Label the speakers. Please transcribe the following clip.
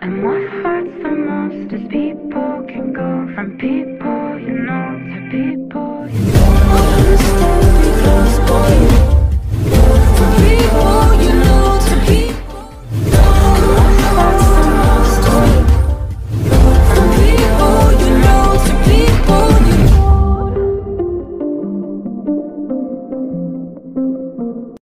Speaker 1: And what hurts the most is people can go from people you know to people you know.